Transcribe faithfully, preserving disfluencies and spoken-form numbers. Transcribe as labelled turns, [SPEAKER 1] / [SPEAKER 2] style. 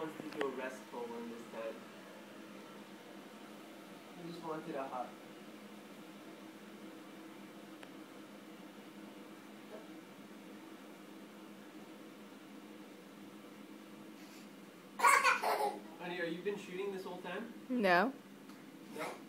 [SPEAKER 1] wants to do a restful one this time. He just wanted a hug. Honey, are you been shooting this whole time?
[SPEAKER 2] No.
[SPEAKER 1] No?